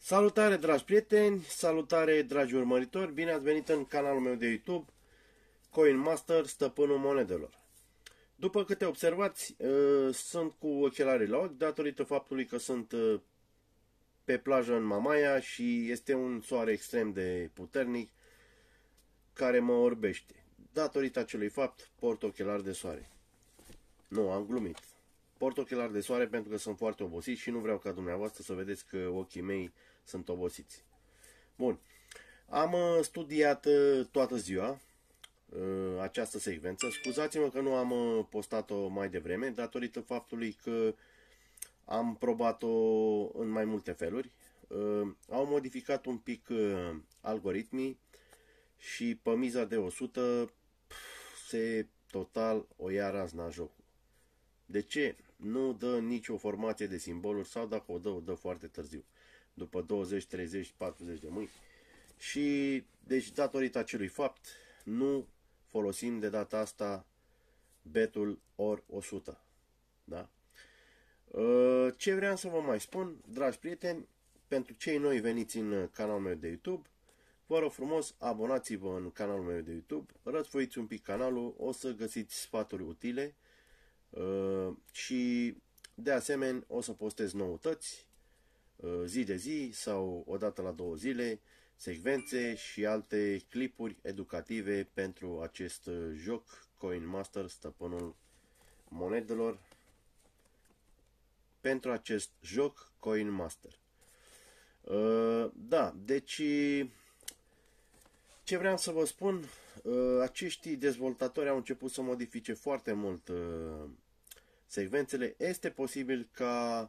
Salutare, dragi prieteni, salutare, dragi urmăritori, bine ați venit în canalul meu de YouTube, Coin Master, stăpânul monedelor. După câte observați, sunt cu ochelarii la ochi, datorită faptului că sunt pe plajă în Mamaia și este un soare extrem de puternic care mă orbește. Datorită acelui fapt, port ochelari de soare. Nu, am glumit. Port ochelari de soare pentru că sunt foarte obosit și nu vreau ca dumneavoastră să vedeți că ochii mei sunt obosiți. Bun. Am studiat toată ziua această secvență. Scuzați-mă că nu am postat-o mai devreme, datorită faptului că am probat-o în mai multe feluri. Au modificat un pic algoritmii și pe miza de 100 se total o ia razna jocul. De ce? Nu dă nicio formație de simboluri sau dacă o dă foarte târziu. După 20, 30, 40 de mâini. Și, deci, datorită acelui fapt, nu folosim de data asta betul ori 100. Da? Ce vreau să vă mai spun, dragi prieteni, pentru cei noi veniți în canalul meu de YouTube, vă rog frumos, abonați-vă în canalul meu de YouTube, răsfoiți un pic canalul, o să găsiți sfaturi utile și, de asemenea, o să postez noutăți zi de zi sau o dată la 2 zile, secvențe și alte clipuri educative pentru acest joc Coin Master, stăpânul monedelor, pentru acest joc Coin Master. Da, deci ce vreau să vă spun, acești dezvoltatori au început să modifice foarte mult secvențele. Este posibil ca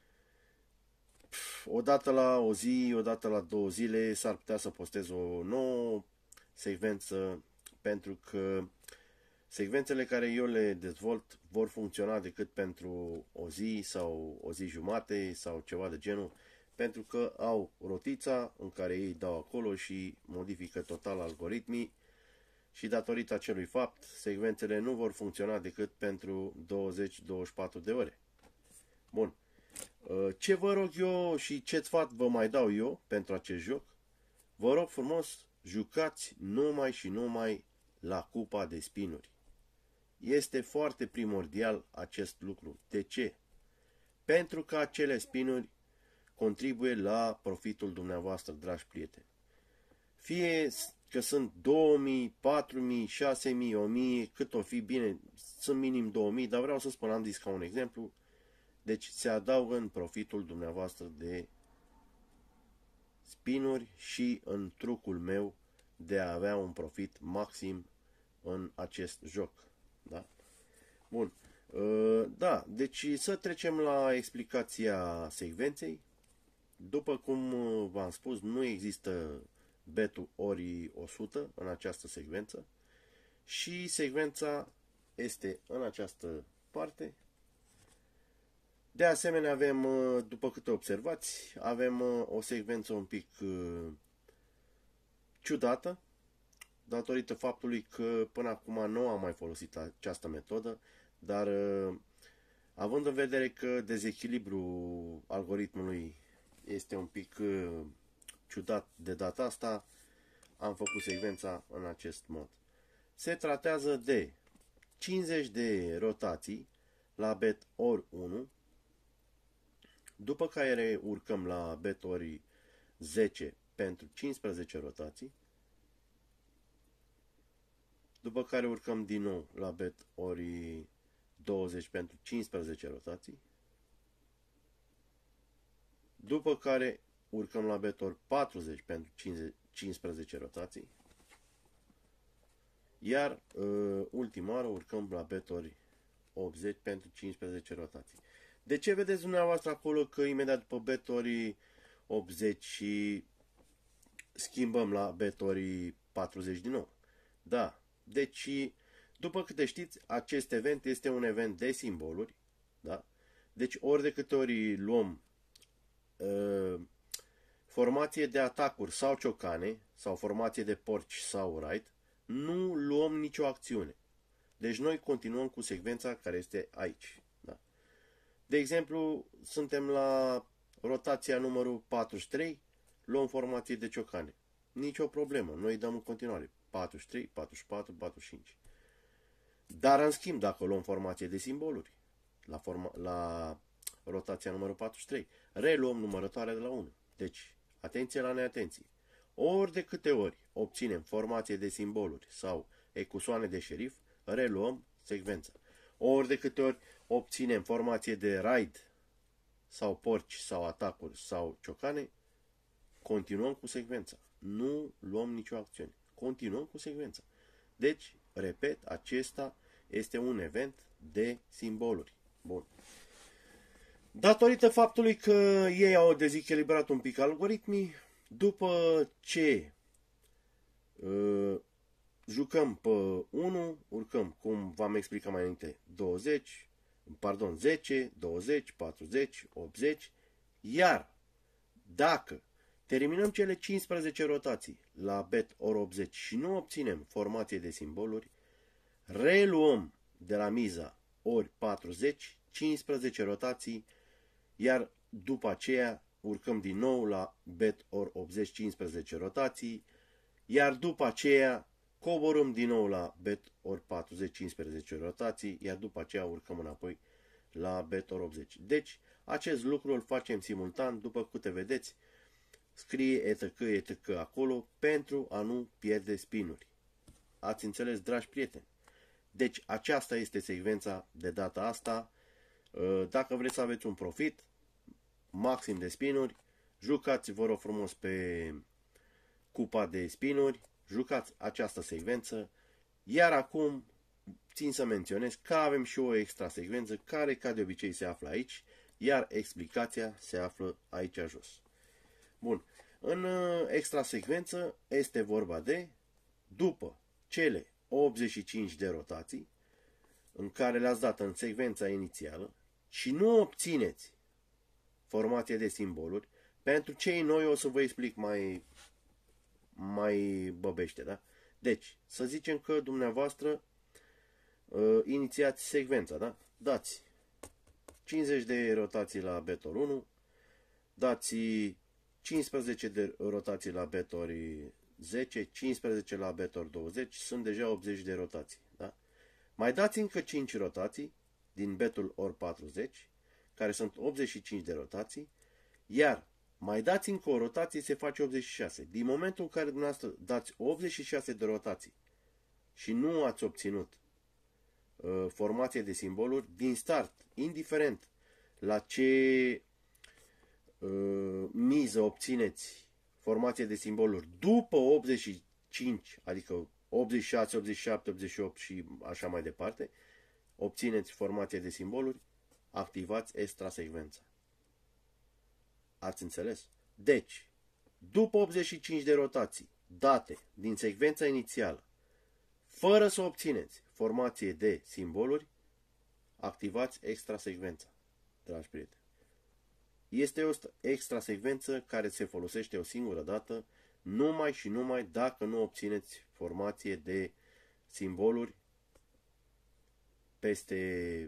odată la o zi, odată la 2 zile s-ar putea să postez o nouă secvență, pentru că secvențele care eu le dezvolt vor funcționa decât pentru o zi sau o zi jumate sau ceva de genul, pentru că au rotița în care ei dau acolo și modifică total algoritmii și datorită acelui fapt, secvențele nu vor funcționa decât pentru 20-24 de ore. Bun. Ce vă rog eu și ce sfat vă mai dau eu pentru acest joc? Vă rog frumos, jucați numai și numai la cupa de spinuri. Este foarte primordial acest lucru. De ce? Pentru că acele spinuri contribuie la profitul dumneavoastră, dragi prieteni. Fie că sunt 2000, 4000, 6000, 1000, cât o fi, bine, sunt minim 2000, dar vreau să spun, am zis ca un exemplu, deci se adaugă în profitul dumneavoastră de spinuri și în trucul meu de a avea un profit maxim în acest joc. Da? Bun. Da, deci să trecem la explicația secvenței. După cum v-am spus, nu există betul ori 100 în această secvență și secvența este în această parte. De asemenea avem, după câte observați, avem o secvență un pic ciudată, datorită faptului că până acum nu am mai folosit această metodă, dar având în vedere că dezechilibrul algoritmului este un pic ciudat de data asta, am făcut secvența în acest mod. Se tratează de 50 de rotații la bet ori 1, după care urcăm la bet ori 10 pentru 15 rotații, după care urcăm din nou la bet ori 20 pentru 15 rotații, după care urcăm la bet ori 40 pentru 15 rotații, iar ultima oară urcăm la bet ori 80 pentru 15 rotații. De ce vedeți dumneavoastră acolo că imediat după bet ori 80 și schimbăm la bet ori 40 din nou? Da, deci după câte știți, acest event este un event de simboluri, da? Deci ori de câte ori luăm formație de atacuri sau ciocane, sau formație de porci sau right, nu luăm nicio acțiune. Deci noi continuăm cu secvența care este aici. Da? De exemplu, suntem la rotația numărul 43, luăm formație de ciocane. Nicio problemă, noi dăm în continuare 43, 44, 45. Dar în schimb, dacă luăm formație de simboluri, la rotația numărul 43, reluăm numărătoarea de la 1. Deci, atenție la neatenție. Ori de câte ori obținem formație de simboluri sau ecusoane de șerif, reluăm secvența. Ori de câte ori obținem formație de raid sau porci sau atacuri sau ciocane, continuăm cu secvența. Nu luăm nicio acțiune. Continuăm cu secvența. Deci, repet, acesta este un event de simboluri. Bun. Datorită faptului că ei au dezechilibrat un pic algoritmii, după ce jucăm pe 1, urcăm, cum v-am explicat mai înainte, 10, 20, 40, 80, iar dacă terminăm cele 15 rotații la bet ori 80 și nu obținem formație de simboluri, reluăm de la miza ori 40, 15 rotații, iar după aceea urcăm din nou la bet ori 80, 15 rotații, iar după aceea coborâm din nou la bet ori 40, 15 rotații, iar după aceea urcăm înapoi la bet ori 80. Deci, acest lucru îl facem simultan, după câte vedeți, scrie etc acolo pentru a nu pierde spinuri. Ați înțeles, dragi prieteni? Deci, aceasta este secvența de data asta. Dacă vreți să aveți un profit maxim de spinuri, jucați, vă rog frumos, pe cupa de spinuri, jucați această secvență, iar acum țin să menționez că avem și o extra secvență care, ca de obicei, se află aici, iar explicația se află aici jos. Bun, în extra secvență este vorba de, după cele 85 de rotații în care le-ați dat în secvența inițială și nu obțineți formație de simboluri, pentru cei noi o să vă explic mai băbește, da? Deci, să zicem că dumneavoastră inițiați secvența, da? Dați 50 de rotații la betor 1, dați 15 de rotații la betor 10, 15 la betor 20, sunt deja 80 de rotații, da? Mai dați încă 5 rotații din betul ori 40, care sunt 85 de rotații, iar mai dați încă o rotație, se face 86. Din momentul în care dumneavoastră dați 86 de rotații și nu ați obținut formație de simboluri, din start, indiferent la ce miză obțineți formație de simboluri după 85, adică 86, 87, 88 și așa mai departe, obțineți formație de simboluri, activați extra secvența. Ați înțeles? Deci, după 85 de rotații date din secvența inițială, fără să obțineți formație de simboluri, activați extra secvența, dragi prieteni. Este o extra secvență care se folosește o singură dată, numai și numai dacă nu obțineți formație de simboluri peste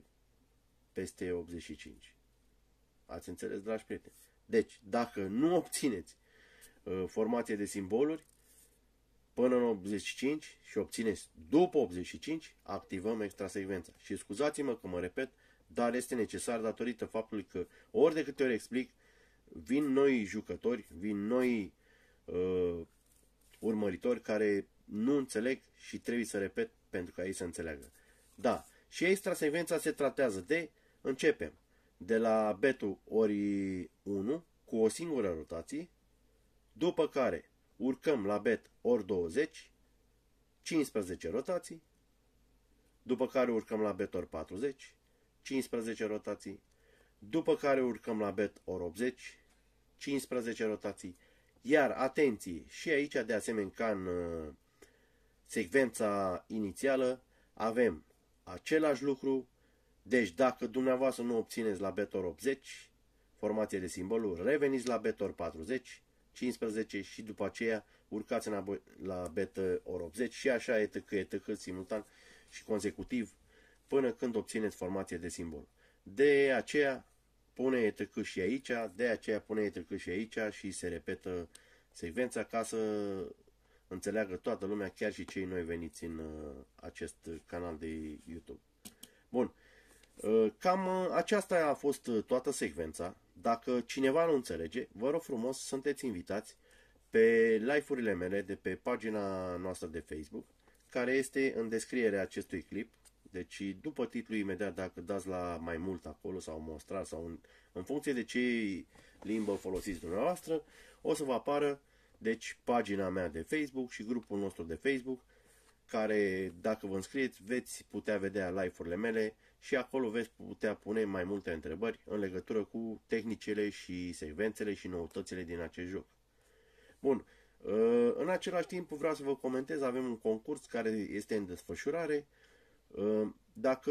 85. Ați înțeles, dragi prieteni? Deci, dacă nu obțineți formație de simboluri până în 85 și obțineți după 85, activăm extra secvența. Și scuzați-mă că mă repet, dar este necesar datorită faptului că ori de câte ori explic, vin noi jucători, vin noi urmăritori care nu înțeleg și trebuie să repet pentru ca ei să înțeleagă. Da, și extra secvența se tratează de, începem de la betul ori 1 cu o singură rotație, după care urcăm la bet ori 20, 15 rotații, după care urcăm la bet ori 40, 15 rotații, după care urcăm la bet ori 80, 15 rotații, iar atenție, și aici de asemenea ca în secvența inițială avem același lucru. Deci dacă dumneavoastră nu obțineți la bet ori 80 formație de simboluri, reveniți la bet ori 40, 15 și după aceea urcați înapoi la bet ori 80 și așa etc. simultan și consecutiv până când obțineți formație de simbol. De aceea pune târcă și aici, de aceea pune târcă și aici și se repetă secvența ca să înțeleagă toată lumea, chiar și cei noi veniți în acest canal de YouTube. Bun, cam aceasta a fost toată secvența. Dacă cineva nu înțelege, vă rog frumos, sunteți invitați pe live-urile mele de pe pagina noastră de Facebook, care este în descrierea acestui clip. Deci după titlu, imediat, dacă dați la mai mult acolo sau mostrar sau în funcție de ce limbă folosiți dumneavoastră, o să vă apară deci pagina mea de Facebook și grupul nostru de Facebook, care, dacă vă înscrieți, veți putea vedea live-urile mele și acolo veți putea pune mai multe întrebări în legătură cu tehnicile și secvențele și noutățile din acest joc. Bun, în același timp vreau să vă comentez, avem un concurs care este în desfășurare. Dacă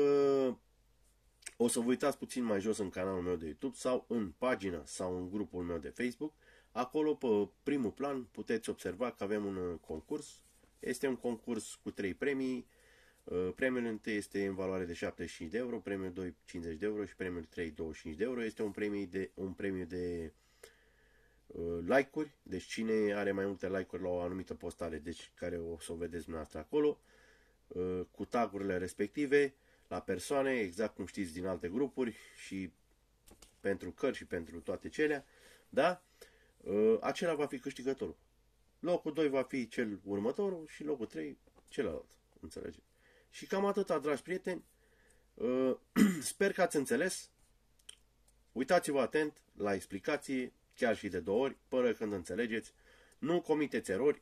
o să vă uitați puțin mai jos în canalul meu de YouTube sau în pagina sau în grupul meu de Facebook, acolo pe primul plan puteți observa că avem un concurs. Este un concurs cu 3 premii. Premiul 1 este în valoare de 75 de euro, premiul 2 50 de euro și premiul 3 25 de euro. Este un premiu de like-uri, deci cine are mai multe like-uri la o anumită postare, deci care o să o vedeți dumneavoastră acolo, cu tagurile respective, la persoane, exact cum știți din alte grupuri și pentru cărți și pentru toate celea, da? Acela va fi câștigătorul. Locul 2 va fi cel următorul și locul 3 celălalt, înțelegeți? Și cam atâta, dragi prieteni. Sper că ați înțeles. Uitați-vă atent la explicație, chiar și de 2 ori, până când înțelegeți. Nu comiteți erori.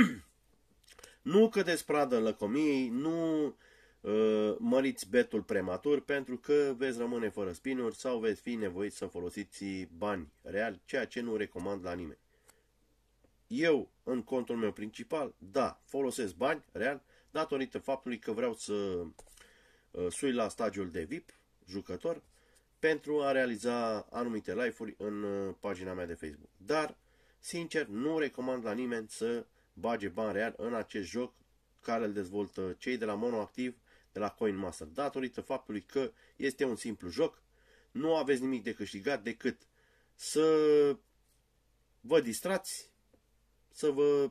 Nu cădeți pradă lăcomiei, nu măriți betul prematur, pentru că veți rămâne fără spinuri sau veți fi nevoiți să folosiți bani reali, ceea ce nu recomand la nimeni. Eu, în contul meu principal, da, folosesc bani real, datorită faptului că vreau să sui la stagiul de VIP, jucător, pentru a realiza anumite live-uri în pagina mea de Facebook. Dar, sincer, nu recomand la nimeni să bage bani real în acest joc care îl dezvoltă cei de la Monoactiv, de la Coin Master, datorită faptului că este un simplu joc, nu aveți nimic de câștigat decât să vă distrați, să vă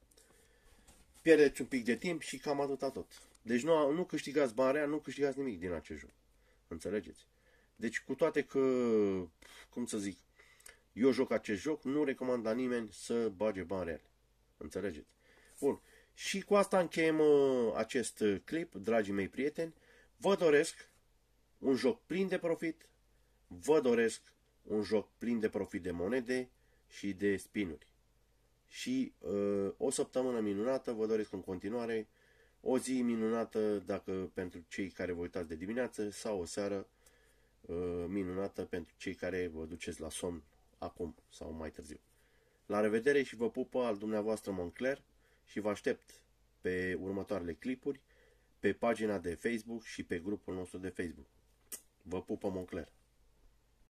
pierdeți un pic de timp și cam atâta tot. Deci nu câștigați bani real, nu câștigați nimic din acest joc. Înțelegeți? Deci cu toate că, cum să zic, eu joc acest joc, nu recomand la nimeni să bage bani real. Înțelegeți? Bun. Și cu asta încheiem acest clip, dragii mei prieteni. Vă doresc un joc plin de profit, vă doresc un joc plin de profit de monede și de spinuri. Și o săptămână minunată, vă doresc în continuare, o zi minunată dacă pentru cei care vă uitați de dimineață sau o seară minunată pentru cei care vă duceți la somn acum sau mai târziu. La revedere și vă pupă al dumneavoastră Moncler și vă aștept pe următoarele clipuri, pe pagina de Facebook și pe grupul nostru de Facebook. Vă pupă Moncler!